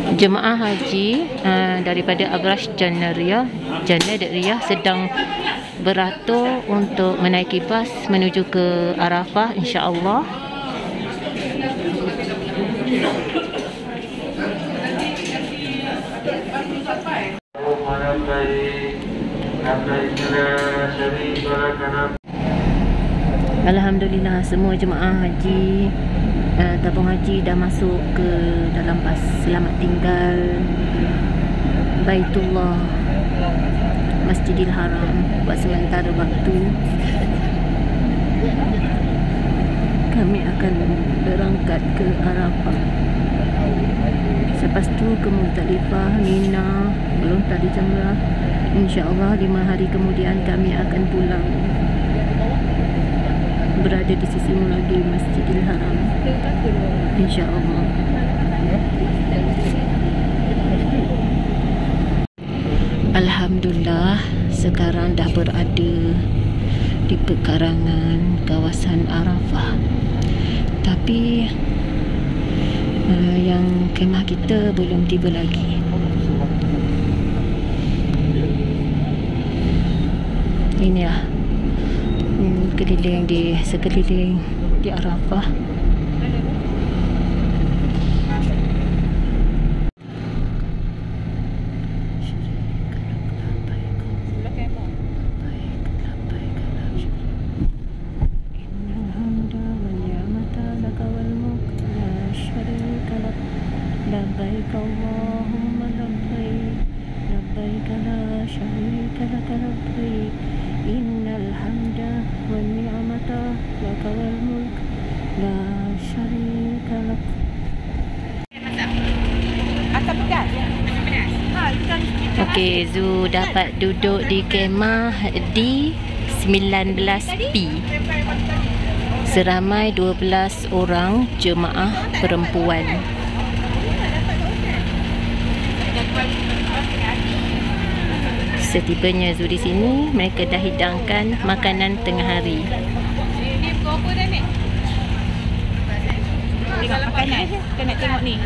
Jemaah haji daripada Abrash Jannah Riyah sedang beratur untuk menaiki bas menuju ke Arafah, insya-Allah. Alhamdulillah, semua jemaah haji tabung haji dah masuk ke dalam bas. Selamat tinggal Baitullah, Masjidil Haram buat sementara waktu. Kami akan berangkat ke Arafah. Lepas tu ke Muzdalifah, Mina, melontar di Jamrah. InsyaAllah 5 hari kemudian kami akan pulang, berada di sisimu lagi Masjidil Haram, insya-Allah. Alhamdulillah, sekarang dah berada di pekarangan kawasan Arafah. Tapi yang kemah kita belum tiba lagi. Inilah keliling di sekeliling di Arafah. Labbaik Allahumma labbaik, labbaik la syarika laka labbaik, innal hamda wan ni'mata laka wal mulk la syarika lak. Okey, Zu dapat duduk di kemah di 19P. Seramai 12 orang jemaah perempuan. Setibanya Zu di sini, mereka dah hidangkan makanan tengah hari. Tengok makanan, kita nak tengok ni.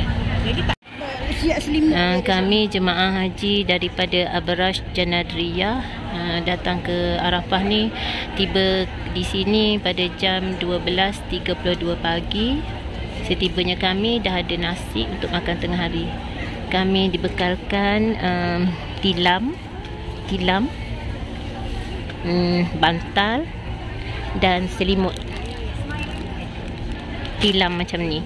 Kami jemaah haji daripada Abrash Jannah Riyah datang ke Arafah ni, tiba di sini pada jam 12.32 pagi. Setibanya kami dah ada nasi untuk makan tengah hari. Kami dibekalkan tilam, bantal dan selimut. Tilam macam ni.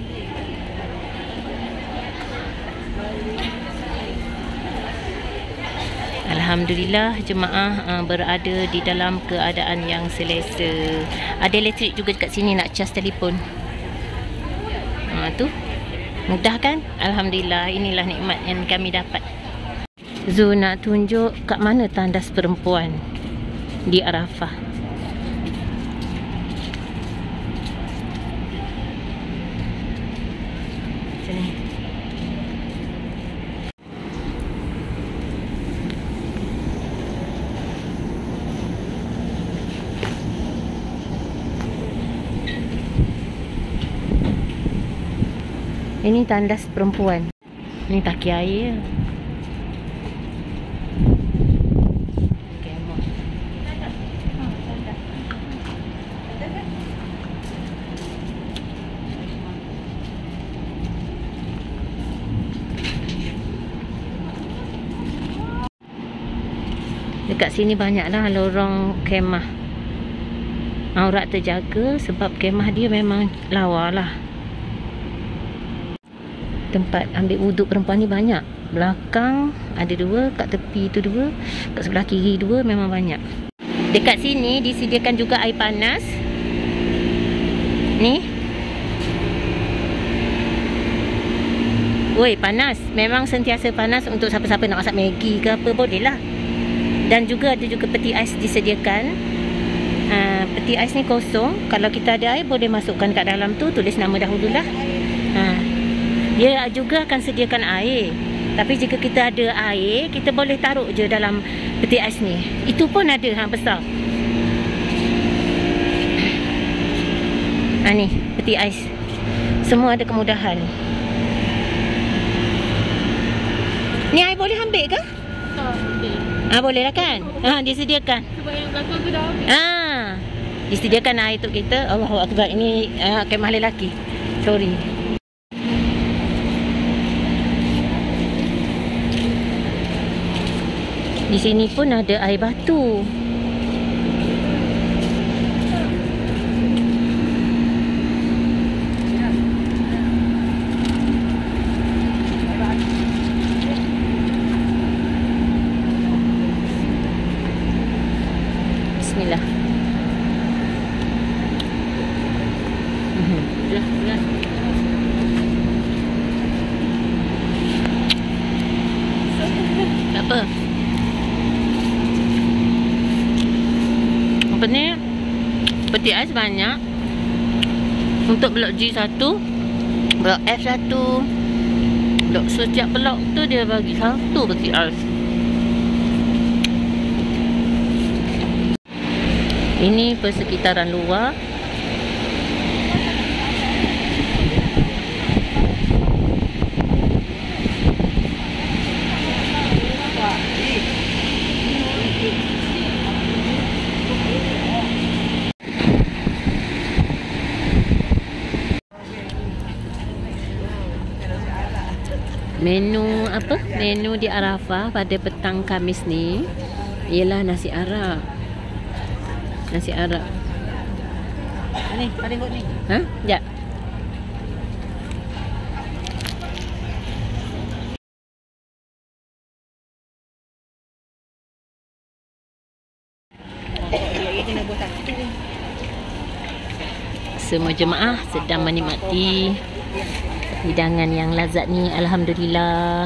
Alhamdulillah, jemaah berada di dalam keadaan yang selesa. Ada elektrik juga kat sini nak cas telefon. Tu mudah kan? Alhamdulillah, inilah nikmat yang kami dapat. Zu nak tunjuk kat mana tandas perempuan di Arafah. Sini. Ini tandas perempuan. Ini taki air. Dekat sini banyaklah lorong kemah. Aurat terjaga sebab kemah dia memang lawa lah. Tempat ambil wuduk perempuan ni banyak. Belakang ada 2, kat tepi tu 2, kat sebelah kiri 2, memang banyak. Dekat sini disediakan juga air panas. Ni. Woi, panas. Memang sentiasa panas untuk siapa-siapa nak masak Maggi ke apa, boleh lah. Dan juga ada juga peti ais disediakan. Peti ais ni kosong. Kalau kita ada air, boleh masukkan kat dalam tu, tulis nama dahululah. Dia juga akan sediakan air. Tapi jika kita ada air, kita boleh taruh je dalam peti ais ni. Itu pun ada besar. Ni peti ais. Semua ada kemudahan. Ni I boleh ambil ke? Tak, okey. Boleh lah kan? Disediakan. Sebab yang belakang tu dah habis. Disediakan air untuk kita. Allahu Akbar. Ini kemah lelaki. Sorry. Di sini pun ada air batu. Bismillah. Tak apa. Apa ni? Peti ais banyak. Untuk blok G1, blok F1, blok setiap blok tu dia bagi satu peti ais. Ini persekitaran luar. Menu apa? Menu di Arafah pada petang Khamis ni ialah nasi Arab. Nasi Arab. Ni, tengok ni. Sekejap. Semua jemaah sedang menikmati hidangan yang lazat ni. Alhamdulillah.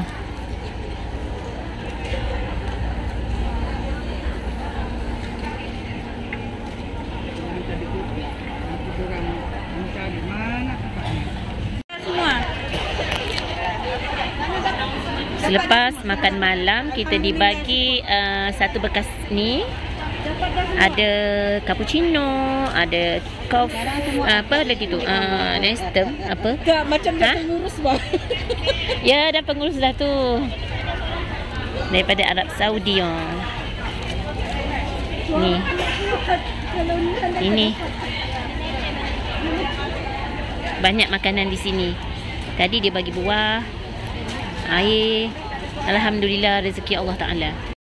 Selepas makan malam, kita dibagi satu bekas ni. Ada cappuccino, ada coffee, apa lagi tu? Nestem, apa? Tak, macam dah pengurus bah. Ya, dah pengurus dah tu. Daripada Arab Saudi. Ni. Ini. Banyak makanan di sini. Tadi dia bagi buah, air. Alhamdulillah, rezeki Allah Ta'ala.